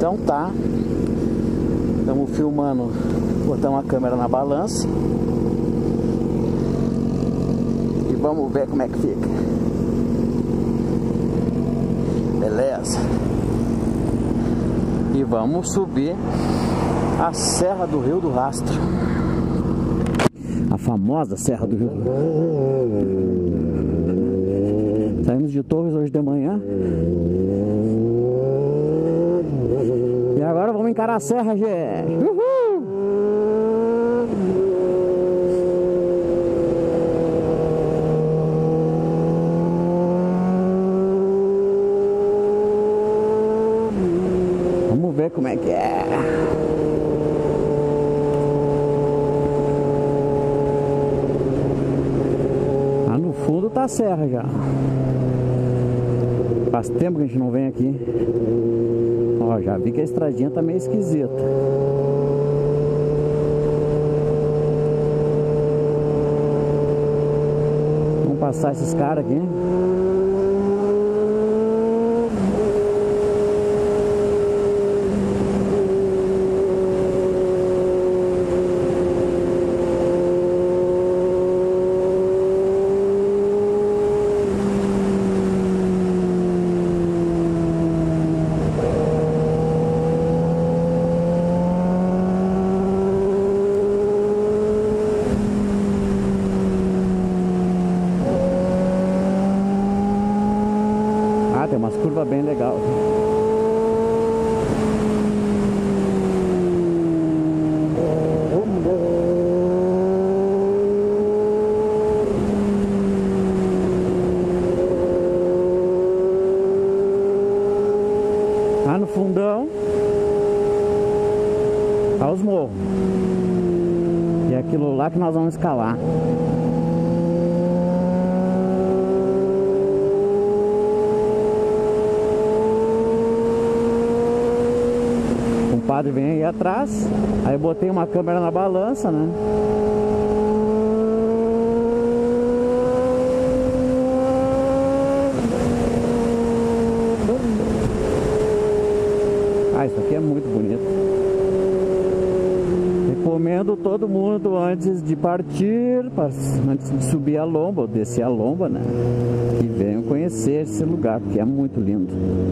Então tá. Estamos filmando, botamos a câmera na balança. E vamos ver como é que fica. Beleza. E vamos subir a Serra do Rio do Rastro. A famosa Serra do Rio do Rastro. Saímos de Torres hoje de manhã. E agora vamos encarar a serra, gente. Uhul! Vamos ver como é que é. Lá no fundo tá a serra já. Faz tempo que a gente não vem aqui. Ó, já vi que a estradinha tá meio esquisita. Vamos passar esses caras aqui. Tem umas curvas bem legais. Lá no fundão tá os morros. E é aquilo lá que nós vamos escalar. O padre vem aí atrás. Aí eu botei uma câmera na balança, né? Ah, isso aqui é muito bonito. Recomendo todo mundo antes de partir, antes de subir a lomba ou descer a lomba, né? Que venham conhecer esse lugar, porque é muito lindo.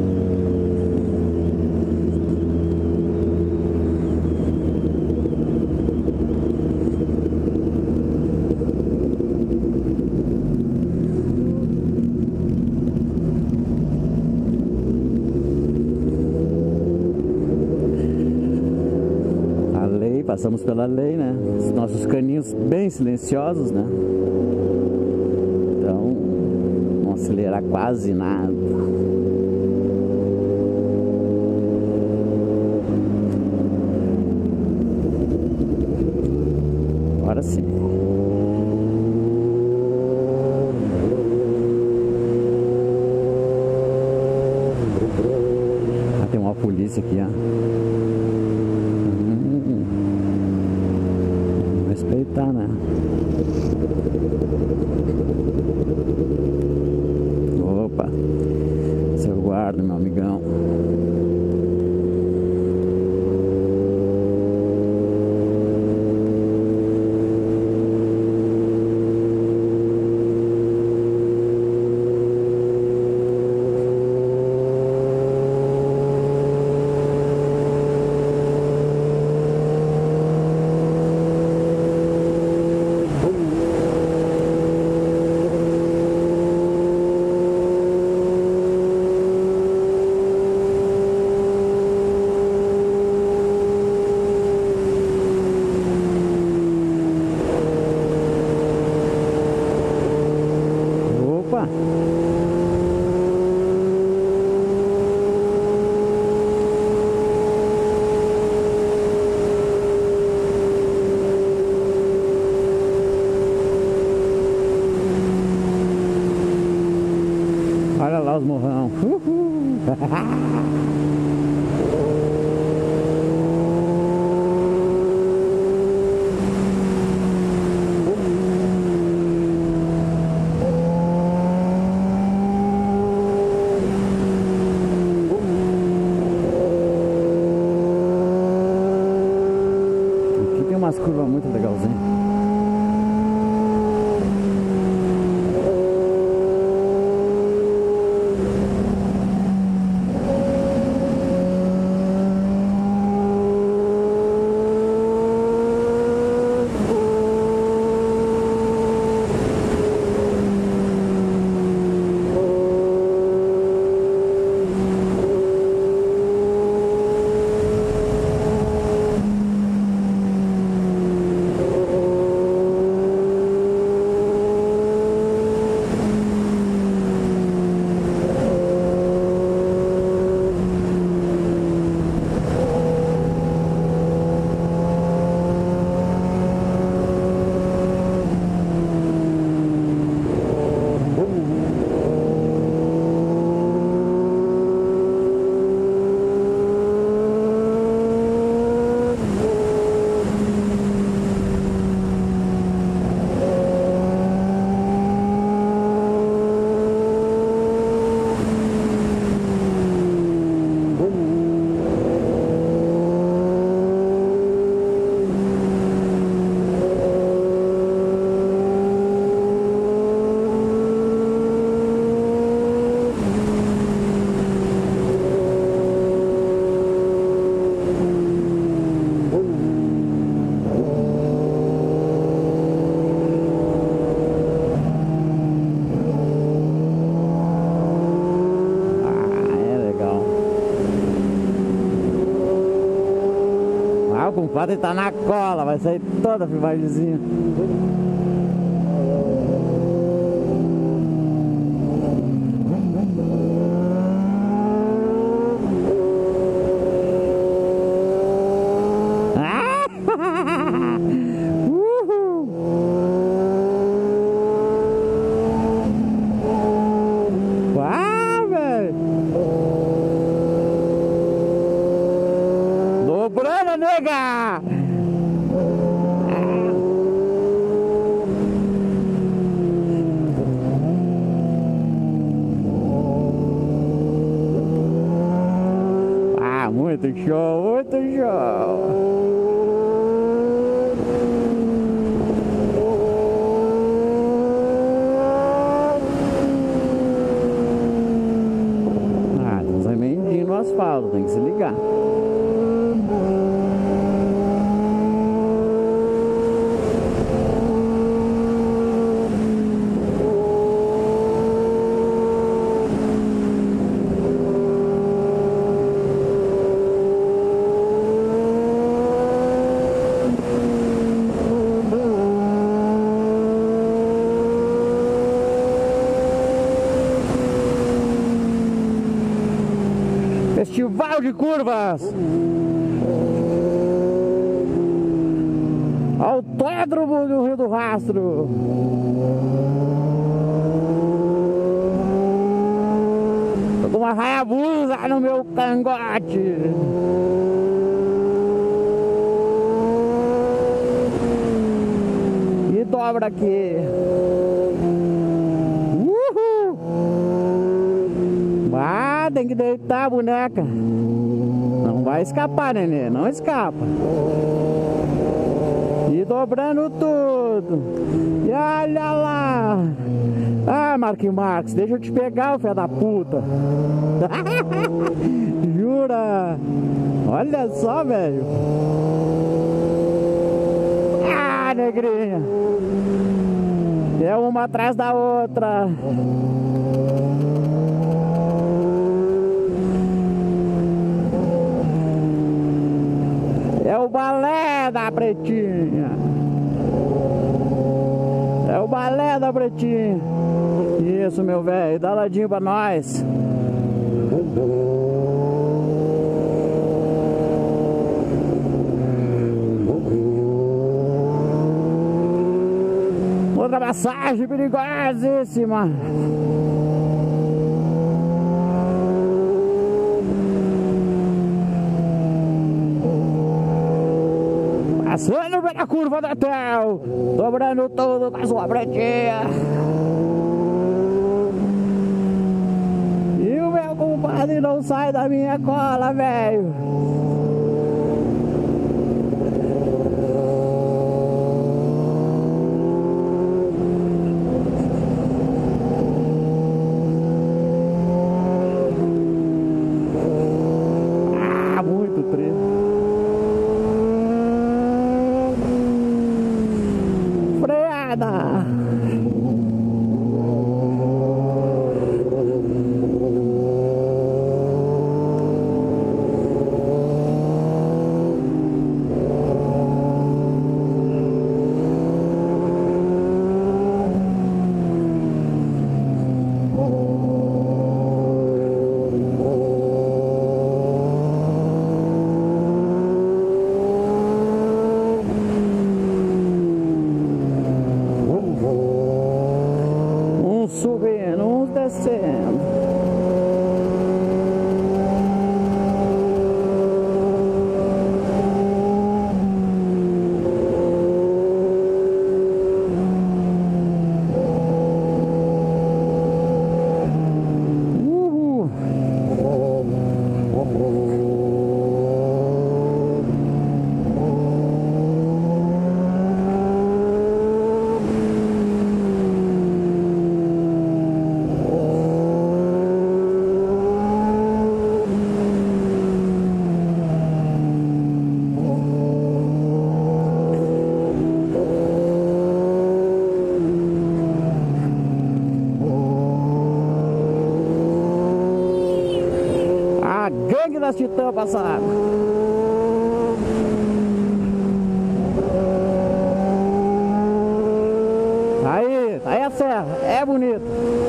Passamos pela lei, né? Os nossos caninhos bem silenciosos, né? Então, não acelerar quase nada. Agora sim. Ah, tem uma polícia aqui, ó. Respeitar, né? Opa, seu guarda, meu amigão. Olha lá os morrão. curvas muito legalzinho. O compadre tá na cola, vai sair toda a filmagemzinha. Dobrando, nega! Muito show, muito show! Tem uns remendinhos no asfalto, tem que se ligar. Festival de curvas! Autódromo do Rio do Rastro! Tô com uma Hayabusa no meu cangote! E dobra aqui! Tem que deitar a boneca. Não vai escapar, nenê. Não escapa. E dobrando tudo. E olha lá. Ah, Marcos, deixa eu te pegar, o filho da puta. Jura? Olha só, velho. Ah, negrinha. É uma atrás da outra. É o balé da pretinha. É o balé da pretinha. Isso, meu velho. Dá ladinho pra nós. Outra passagem perigosíssima. Passando pela curva da Tel, dobrando tudo com a sua pretinha. E o meu compadre não sai da minha cola, velho. gangue das Titãs passar. Aí a serra, é bonito.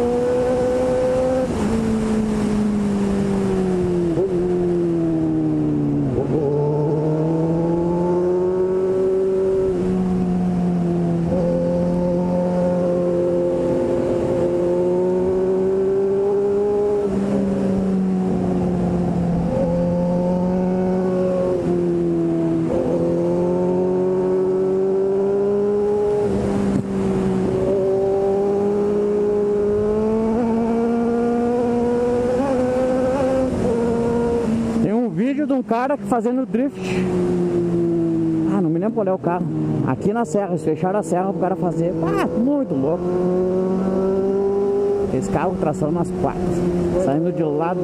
De um cara fazendo drift. Ah, não me lembro qual é o carro. Aqui na serra, eles fecharam a serra pro cara fazer. Ah, muito louco. Esse carro tração nas quatro, saindo de lado.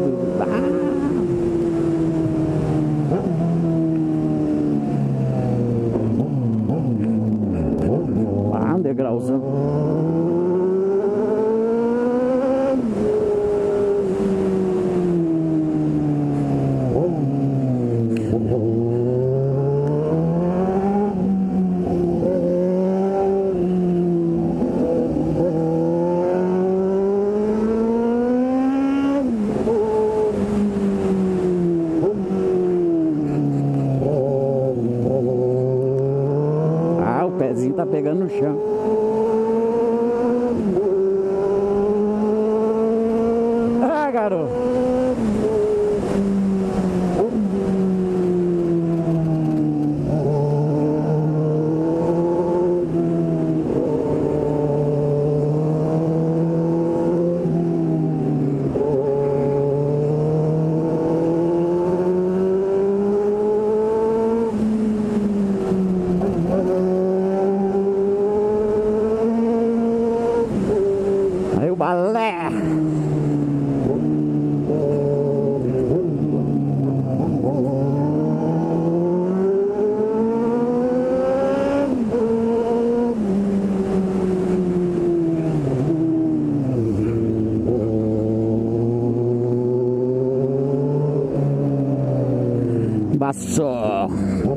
Ah, um degrauzão. Tá pegando no chão. Ah, garoto. Balé! Passou!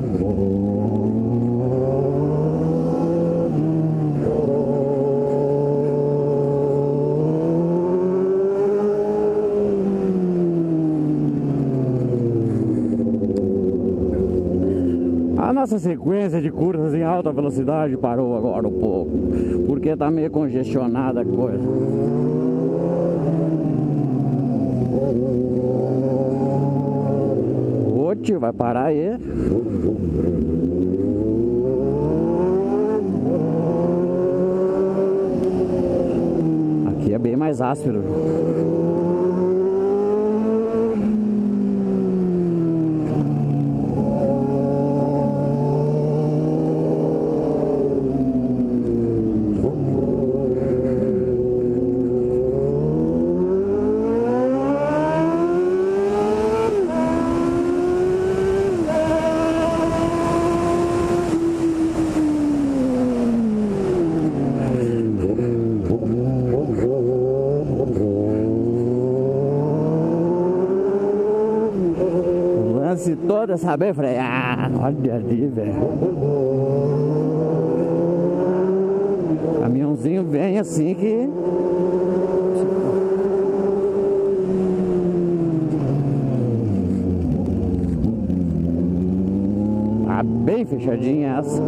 A nossa sequência de curvas em alta velocidade parou agora um pouco, porque tá meio congestionada a coisa. Ô tio, vai parar aí. Aqui é bem mais áspero. Se toda saber frear, olha ali, velho. Caminhãozinho vem assim que tá bem fechadinha essa.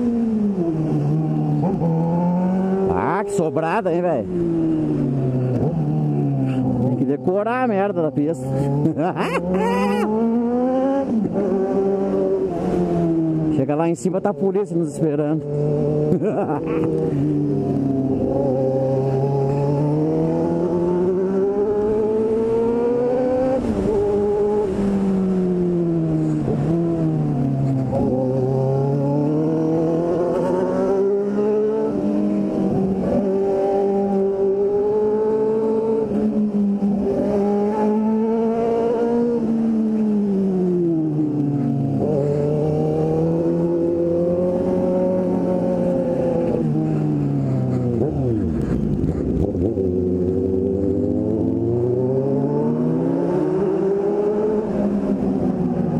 Sobrada, hein, velho? que decorar a merda da pista. Chega lá em cima, tá a polícia nos esperando.